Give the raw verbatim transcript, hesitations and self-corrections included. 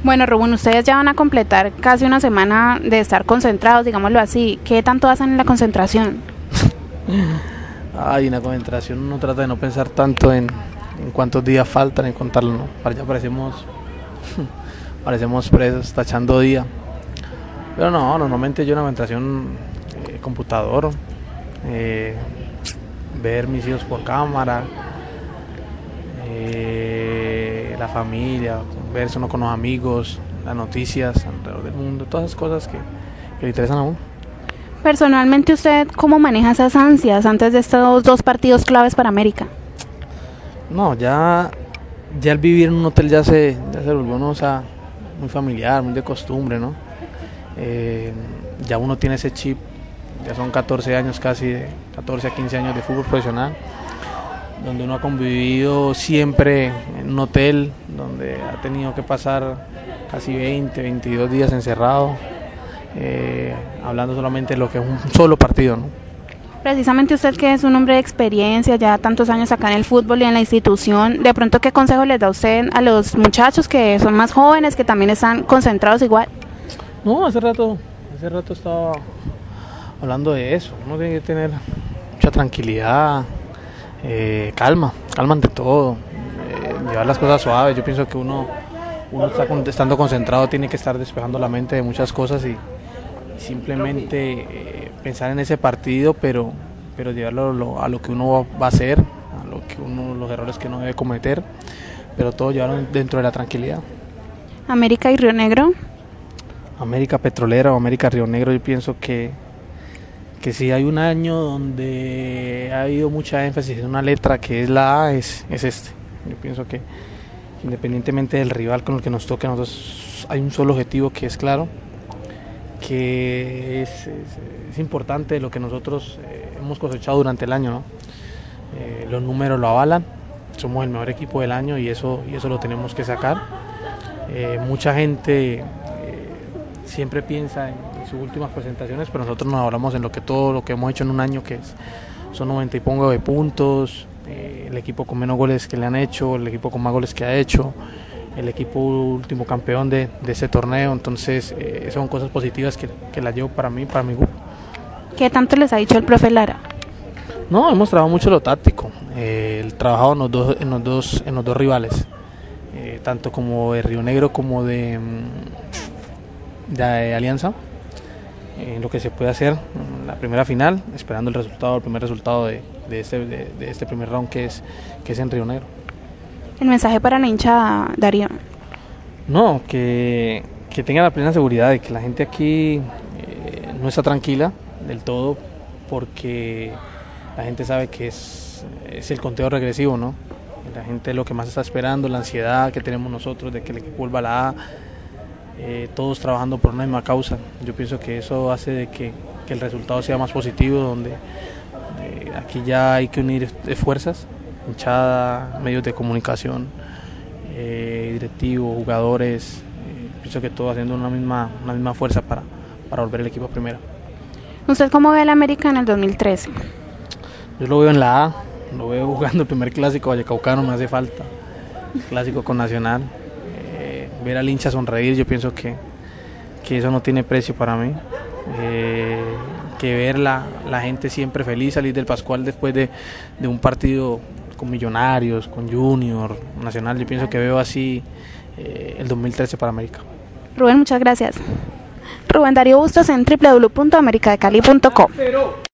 Bueno, Rubén, ustedes ya van a completar casi una semana de estar concentrados, digámoslo así. ¿Qué tanto hacen en la concentración? Ay, en la concentración uno trata de no pensar tanto en, en cuántos días faltan, en contarlo, ¿no? Para allá parecemos, parecemos presos, tachando día. Pero no, normalmente yo en la concentración, eh, computador, eh, ver mis hijos por cámara, eh, la familia, verse uno con los amigos, las noticias alrededor del mundo, todas esas cosas que, que le interesan a uno. Personalmente, ¿usted cómo maneja esas ansias antes de estos dos partidos claves para América? No, ya, ya el vivir en un hotel ya se, ya se volvió uno, o sea, muy familiar, muy de costumbre, ¿no? Eh, ya uno tiene ese chip, ya son catorce años casi, de catorce a quince años de fútbol profesional, donde uno ha convivido siempre en un hotel, donde ha tenido que pasar casi veinte, veintidós días encerrado, eh, hablando solamente de lo que es un solo partido, ¿no? Precisamente usted, que es un hombre de experiencia, ya tantos años acá en el fútbol y en la institución, de pronto, ¿qué consejo les da usted a los muchachos que son más jóvenes, que también están concentrados igual? No, hace rato, hace rato estaba hablando de eso. Uno tiene que tener mucha tranquilidad, eh, calma, calma ante todo, eh, llevar las cosas suaves. Yo pienso que uno, uno está con, estando concentrado, tiene que estar despejando la mente de muchas cosas y, y simplemente eh, pensar en ese partido, pero, pero llevarlo lo, a lo que uno va a hacer, a lo que uno, los errores que uno debe cometer, pero todo llevarlo dentro de la tranquilidad. América y Río Negro. América Petrolera o América Río Negro, yo pienso que, que si hay un año donde ha habido mucha énfasis en una letra que es la A, es, es este. Yo pienso que independientemente del rival con el que nos toque, nosotros hay un solo objetivo que es claro, que es, es, es importante lo que nosotros eh, hemos cosechado durante el año, ¿no? Eh, los números lo avalan, somos el mejor equipo del año y eso, y eso lo tenemos que sacar. Eh, mucha gente siempre piensa en, en sus últimas presentaciones, pero nosotros nos hablamos en lo que todo lo que hemos hecho en un año, que es, son noventa y pongo de puntos, eh, el equipo con menos goles que le han hecho, el equipo con más goles que ha hecho, el equipo último campeón de, de ese torneo. Entonces eh, son cosas positivas que, que las llevo para mí, para mi grupo. ¿Qué tanto les ha dicho el profe Lara? No, hemos trabajado mucho lo táctico, eh, el trabajado en los dos, en los dos, en los dos rivales, eh, tanto como de Río Negro como de de Alianza, en lo que se puede hacer en la primera final, esperando el resultado, el primer resultado de, de, este, de, de este primer round que es, que es en Río Negro. ¿El mensaje para la hinchada, Darío? No, que, que tenga la plena seguridad de que la gente aquí eh, no está tranquila del todo, porque la gente sabe que es, es el conteo regresivo, ¿no? La gente lo que más está esperando, la ansiedad que tenemos nosotros de que el equipo vuelva a la A. Eh, todos trabajando por una misma causa. Yo pienso que eso hace de que, que el resultado sea más positivo, donde eh, aquí ya hay que unir fuerzas, hinchada, medios de comunicación, eh, directivos, jugadores, eh, pienso que todos haciendo una misma, una misma fuerza para, para volver el equipo a primera. ¿Usted cómo ve al América en el dos mil trece? Yo lo veo en la A, lo veo jugando el primer clásico vallecaucano, me hace falta, clásico con Nacional. Ver al hincha sonreír, yo pienso que, que eso no tiene precio para mí, eh, que ver la, la gente siempre feliz, salir del Pascual después de, de un partido con Millonarios, con Junior, Nacional, yo pienso que veo así eh, el dos mil trece para América. Rubén, muchas gracias. Rubén Darío Bustos en doble u doble u doble u punto america de cali punto com.